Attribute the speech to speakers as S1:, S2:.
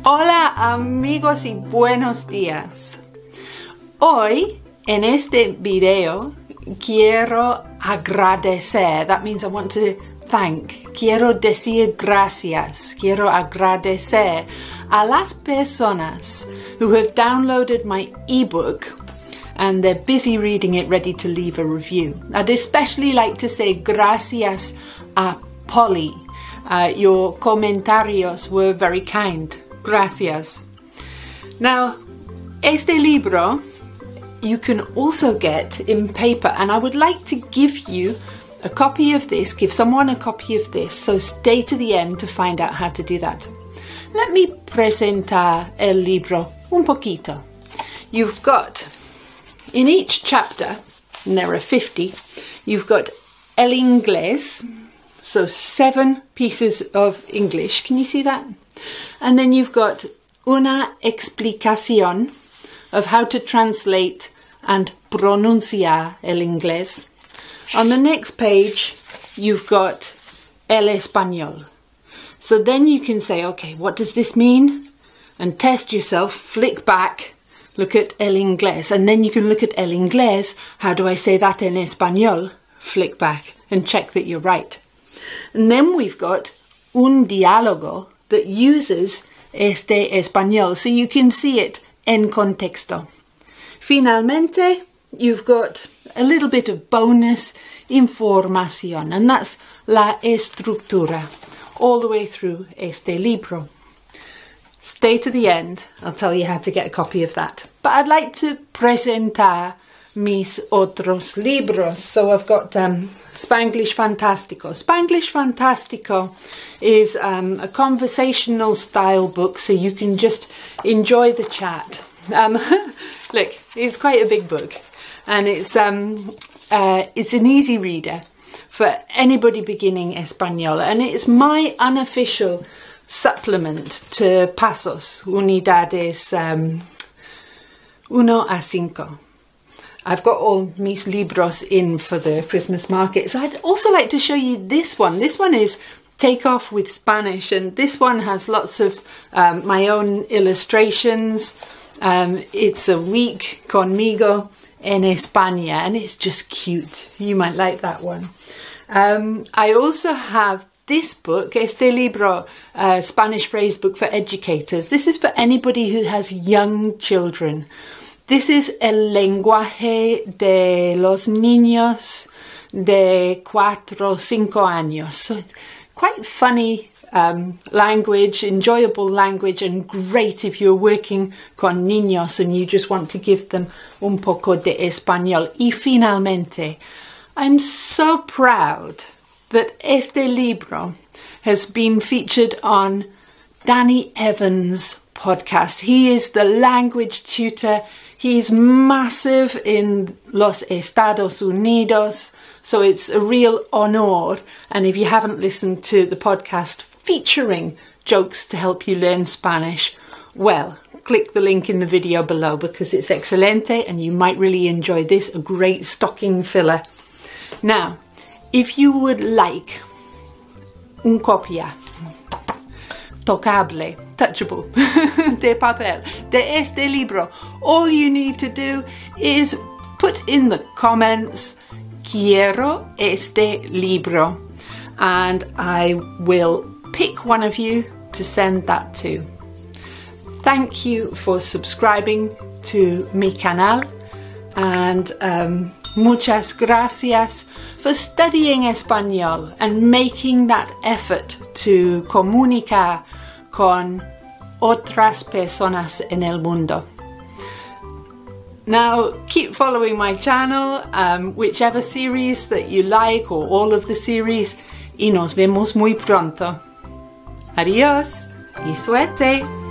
S1: Hola amigos y buenos días. Hoy en este video quiero agradecer. That means I want to thank. Quiero decir gracias. Quiero agradecer a las personas who have downloaded my ebook and they're busy reading it, ready to leave a review. I'd especially like to say gracias a Polly. Your comentarios were very kind. Gracias. Now, este libro you can also get in paper, and I would like to give you a copy of this, give someone a copy of this, so stay to the end to find out how to do that. Let me presentar el libro un poquito. You've got, in each chapter, and there are 50, you've got el inglés, so 7 pieces of English. Can you see that? And then you've got una explicación of how to translate and pronunciar el inglés. On the next page, you've got el español. So then you can say, okay, what does this mean? And test yourself, flick back, look at el inglés. And then you can look at el inglés. How do I say that en español? Flick back and check that you're right. And then we've got un diálogo that uses este español, so you can see it en contexto. Finalmente, you've got a little bit of bonus información, and that's la estructura, all the way through este libro. Stay to the end, I'll tell you how to get a copy of that. But I'd like to presentar mis otros libros. So I've got Spanglish Fantástico. Spanglish Fantástico is a conversational style book, so you can just enjoy the chat. Look, it's quite a big book, and it's an easy reader for anybody beginning Español, and it's my unofficial supplement to Pasos, Unidades 1 a 5. I've got all mis libros in for the Christmas market. So I'd also like to show you this one. This one is Take Off with Spanish, and this one has lots of my own illustrations. It's a week conmigo en España, and it's just cute. You might like that one. I also have this book, este libro, Spanish phrase book for educators. This is for anybody who has young children. This is el lenguaje de los niños de 4 o 5 años. So it's quite funny language, enjoyable language, and great if you're working con niños and you just want to give them un poco de español. Y finalmente, I'm so proud that este libro has been featured on Danny Evans' podcast. He is the language tutor. He's massive in Los Estados Unidos, so it's a real honor. And if you haven't listened to the podcast featuring jokes to help you learn Spanish, well, click the link in the video below because it's excelente and you might really enjoy this, a great stocking filler. Now, if you would like un copia tocable, touchable, de papel, de este libro, all you need to do is put in the comments, quiero este libro, and I will pick one of you to send that to. Thank you for subscribing to mi canal, and muchas gracias for studying Español and making that effort to comunicar con otras personas en el mundo. Now, keep following my channel, whichever series that you like or all of the series, y nos vemos muy pronto. Adiós y suerte!